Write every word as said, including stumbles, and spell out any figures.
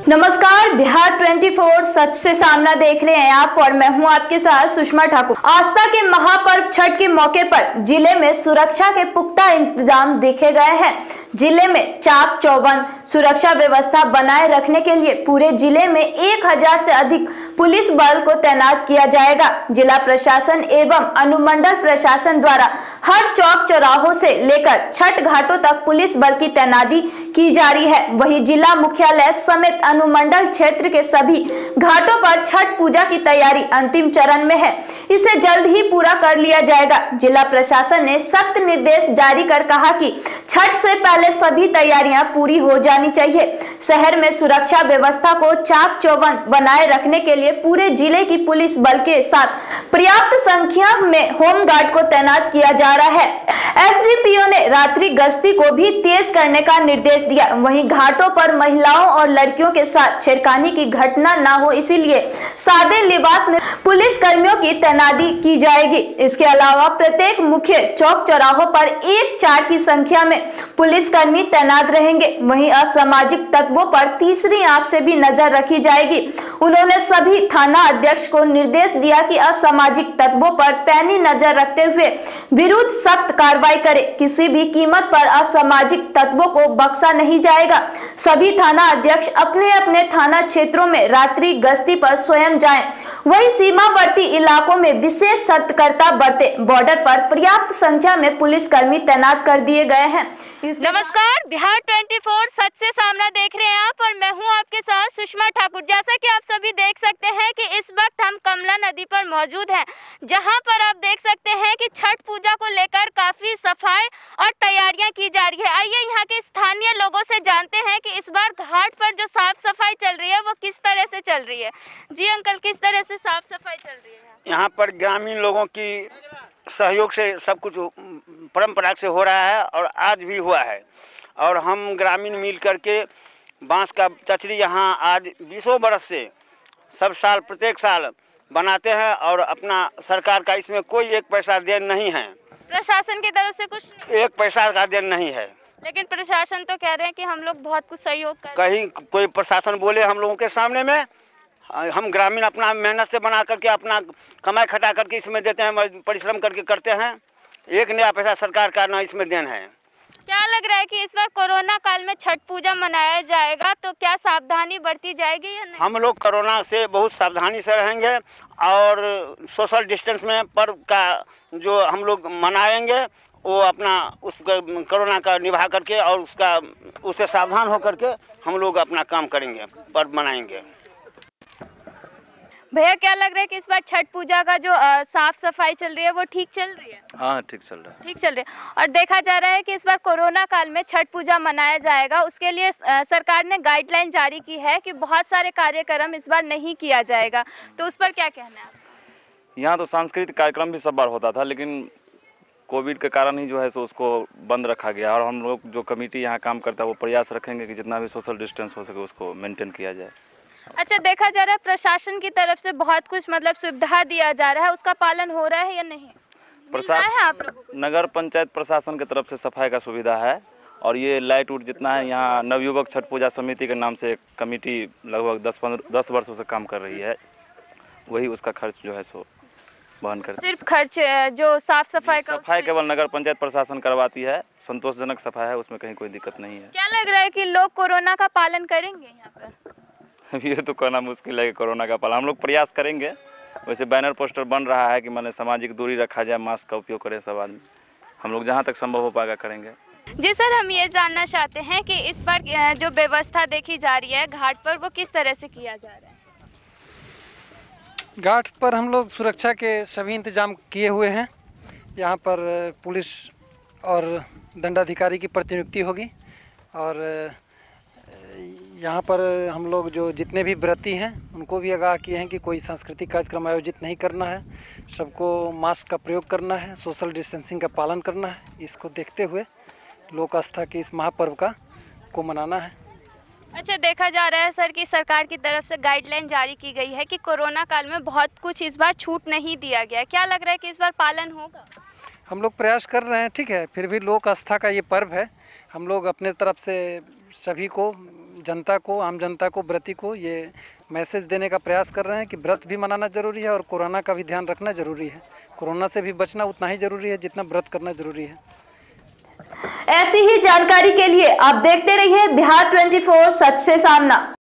नमस्कार, बिहार चौबीस सच से सामना देख रहे हैं आप और मैं हूं आपके साथ सुषमा ठाकुर। आस्था के महापर्व छठ के मौके पर जिले में सुरक्षा के पुख्ता इंतजाम देखे गए हैं। जिले में चाक चौबंद सुरक्षा व्यवस्था बनाए रखने के लिए पूरे जिले में एक हजार से अधिक पुलिस बल को तैनात किया जाएगा। जिला प्रशासन एवं अनुमंडल प्रशासन द्वारा हर चौक चौराहों से लेकर छठ घाटों तक पुलिस बल की तैनाती की जा रही है। वहीं जिला मुख्यालय समेत अनुमंडल क्षेत्र के सभी घाटों पर छठ पूजा की तैयारी अंतिम चरण में है। इसे जल्द ही पूरा कर लिया जाएगा। जिला प्रशासन ने सख्त निर्देश जारी कर कहा कि छठ से पहले सभी तैयारियां पूरी हो जानी चाहिए। शहर में सुरक्षा व्यवस्था को चाक चौबंद बनाए रखने के लिए पूरे जिले की पुलिस बल के साथ पर्याप्त संख्या में होमगार्ड को तैनात किया जा रहा है। एसडीपीओ ने रात्रि गश्ती को भी तेज करने का निर्देश दिया। वहीं घाटों पर महिलाओं और लड़कियों के साथ छेड़खानी की घटना न हो, इसीलिए सादे लिबास में पुलिस कर्मियों की तैनाती की जाएगी। इसके अलावा प्रत्येक मुख्य चौक चौराहों पर एक चार की संख्या में पुलिसकर्मी तैनात रहेंगे। वहीं असामाजिक तत्वों पर तीसरी आंख से भी नजर रखी जाएगी। उन्होंने सभी थाना अध्यक्ष को निर्देश दिया कि असामाजिक तत्वों पर पैनी नजर रखते हुए विरुद्ध सख्त कार्रवाई करे। किसी भी कीमत पर असामाजिक तत्वों को बख्शा नहीं जाएगा। सभी थाना अध्यक्ष अपने अपने थाना क्षेत्रों में रात्रि गश्ती पर स्वयं जाएं। वहीं सीमावर्ती इलाकों में विशेष सतर्कता बरते। बॉर्डर पर पर्याप्त संख्या में पुलिसकर्मी तैनात कर दिए गए हैं। नमस्कार, बिहार चौबीस सच से सामना देख रहे हैं आप और मैं हूं आपके साथ सुषमा ठाकुर। जैसा कि आप सभी देख सकते हैं कि इस वक्त हम कमला नदी पर मौजूद हैं, जहां पर आप देख सकते हैं कि छठ पूजा को लेकर काफी सफाई और तैयारियां की जा रही है। आइए यहाँ के स्थानीय लोगों से जानते हैं कि इस बार घाट पर जो साफ सफाई चल रही है वो किस तरह से चल रही है। जी अंकल, किस तरह से साफ सफाई चल रही है? यहाँ पर ग्रामीण लोगों की सहयोग से सब कुछ परंपरा से हो रहा है और आज भी हुआ है। और हम ग्रामीण मिल करके बांस का चचरी यहाँ आज बीसों बरस से सब साल प्रत्येक साल बनाते हैं और अपना सरकार का इसमें कोई एक पैसा देन नहीं है। प्रशासन की तरफ से कुछ नहीं? एक पैसा का देन नहीं है। लेकिन प्रशासन तो कह रहे हैं कि हम लोग बहुत कुछ सहयोग कर रहे हैं। कहीं कोई प्रशासन बोले हम लोगों के सामने में, हम ग्रामीण अपना मेहनत से बना करके अपना कमाई खटा करके इसमें देते हैं, परिश्रम करके करते हैं। एक नया पैसा सरकार का ना इसमें देन है। क्या लग रहा है कि इस बार कोरोना काल में छठ पूजा मनाया जाएगा, तो क्या सावधानी बरती जाएगी या नहीं? हम लोग कोरोना से बहुत सावधानी से रहेंगे और सोशल डिस्टेंस में पर्व का जो हम लोग मनाएंगे वो अपना उस कोरोना का निभा करके और उसका उससे सावधान होकर के हम लोग अपना काम करेंगे, पर्व मनाएंगे। भैया, क्या लग रहा है कि इस बार छठ पूजा का जो आ, साफ सफाई चल रही है वो ठीक चल रही है? हाँ, ठीक चल रहा है। ठीक चल रही है। और देखा जा रहा है कि इस बार कोरोना काल में छठ पूजा मनाया जाएगा, उसके लिए आ, सरकार ने गाइडलाइन जारी की है कि बहुत सारे कार्यक्रम इस बार नहीं किया जाएगा, तो उस पर क्या कहना है? यहाँ तो सांस्कृतिक कार्यक्रम भी सब बार होता था, लेकिन कोविड के कारण ही जो है सो उसको बंद रखा गया। और हम लोग जो कमेटी यहाँ काम करता है वो प्रयास रखेंगे कि जितना भी सोशल डिस्टेंस हो सके उसको मेंटेन किया जाए। अच्छा, देखा जा रहा है प्रशासन की तरफ से बहुत कुछ मतलब सुविधा दिया जा रहा है, उसका पालन हो रहा है या नहीं? प्रशासन, आप लोगों को नगर पंचायत प्रशासन की तरफ से सफाई का सुविधा है। और ये लाइट उट जितना है, यहाँ नवयुवक छठ पूजा समिति के नाम से एक कमेटी लगभग दस पंद्रह दस वर्षों से काम कर रही है, वही उसका खर्च जो है सो वहन कर। सिर्फ खर्च जो साफ सफाई का सफाई केवल नगर पंचायत प्रशासन करवाती है। संतोषजनक सफाई है, उसमें कहीं कोई दिक्कत नहीं है। क्या लग रहा है कि लोग कोरोना का पालन करेंगे यहाँ पर? ये तो कहना मुश्किल है कि कोरोना का पालन, हम लोग प्रयास करेंगे। वैसे बैनर पोस्टर बन रहा है कि माने सामाजिक दूरी रखा जाए, मास्क का उपयोग करें सब आदमी। हम लोग जहाँ तक संभव हो पाएगा करेंगे। जी सर, हम ये जानना चाहते हैं कि इस पर जो व्यवस्था देखी जा रही है घाट पर वो किस तरह से किया जा रहा है? घाट पर हम लोग सुरक्षा के सभी इंतजाम किए हुए हैं। यहाँ पर पुलिस और दंडाधिकारी की प्रतिनियुक्ति होगी और यहाँ पर हम लोग जो जितने भी व्रती हैं उनको भी आगाह किए हैं कि कोई सांस्कृतिक कार्यक्रम आयोजित नहीं करना है, सबको मास्क का प्रयोग करना है, सोशल डिस्टेंसिंग का पालन करना है। इसको देखते हुए लोक आस्था के इस महापर्व का को मनाना है। अच्छा, देखा जा रहा है सर कि सरकार की तरफ से गाइडलाइन जारी की गई है कि कोरोना काल में बहुत कुछ इस बार छूट नहीं दिया गया। क्या लग रहा है कि इस बार पालन होगा? हम लोग प्रयास कर रहे हैं, ठीक है, फिर भी लोक आस्था का ये पर्व है। हम लोग अपने तरफ से सभी को जनता को, आम जनता को, व्रती को ये मैसेज देने का प्रयास कर रहे हैं कि व्रत भी मनाना जरूरी है और कोरोना का भी ध्यान रखना जरूरी है। कोरोना से भी बचना उतना ही जरूरी है जितना व्रत करना जरूरी है। ऐसी ही जानकारी के लिए आप देखते रहिए बिहार चौबीस सच से सामना।